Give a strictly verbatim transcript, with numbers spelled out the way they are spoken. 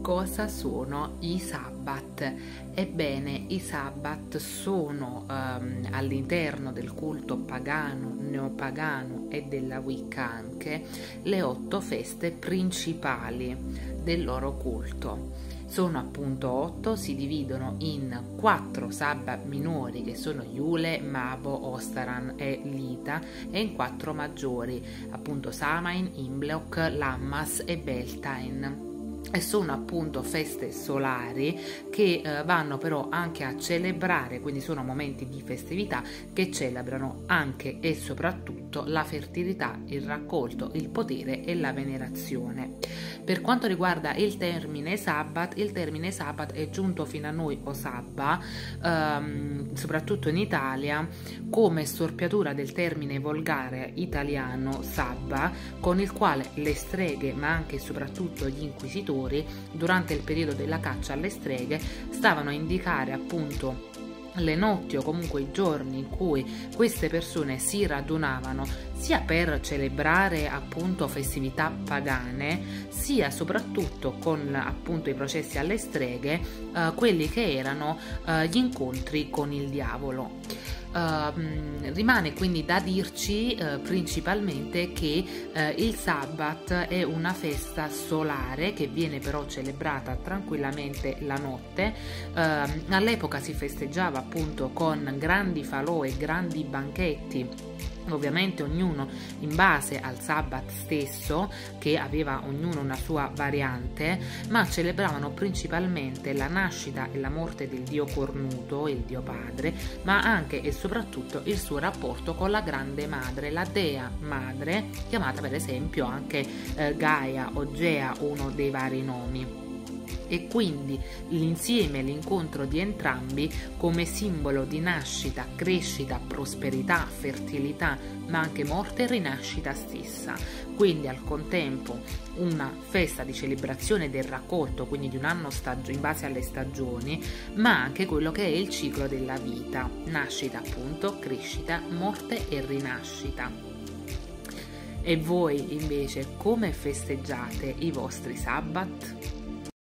Cosa sono i Sabbat? Ebbene, i Sabbat sono ehm, all'interno del culto pagano, neopagano e della Wicca anche le otto feste principali del loro culto. Sono appunto otto, si dividono in quattro Sabbat minori che sono Yule, Mabo, Ostaran e Lita, e in quattro maggiori, appunto Samain, Imbolc, Lammas e Beltane. E sono appunto feste solari che eh, vanno però anche a celebrare, quindi sono momenti di festività che celebrano anche e soprattutto la fertilità, il raccolto, il potere e la venerazione. Per quanto riguarda il termine Sabbat, il termine Sabbat è giunto fino a noi, o Sabba, ehm, soprattutto in Italia, come storpiatura del termine volgare italiano Sabba, con il quale le streghe, ma anche e soprattutto gli inquisitori, durante il periodo della caccia alle streghe, stavano a indicare appunto le notti o comunque i giorni in cui queste persone si radunavano sia per celebrare appunto festività pagane, sia soprattutto con appunto i processi alle streghe, eh, quelli che erano eh, gli incontri con il diavolo. Uh, rimane quindi da dirci uh, principalmente che uh, il Sabbat è una festa solare che viene però celebrata tranquillamente la notte. Uh, all'epoca si festeggiava appunto con grandi falò e grandi banchetti, ovviamente ognuno in base al Sabbat stesso, che aveva ognuno una sua variante, ma celebravano principalmente la nascita e la morte del dio cornuto, il dio padre, ma anche e soprattutto il suo rapporto con la grande madre, la dea madre, chiamata per esempio anche eh, Gaia o Gea, uno dei vari nomi. E quindi l'insieme, l'incontro di entrambi come simbolo di nascita, crescita, prosperità, fertilità, ma anche morte e rinascita stessa. Quindi al contempo una festa di celebrazione del raccolto, quindi di un anno in base alle stagioni, ma anche quello che è il ciclo della vita: nascita appunto, crescita, morte e rinascita. E voi invece come festeggiate i vostri Sabbat?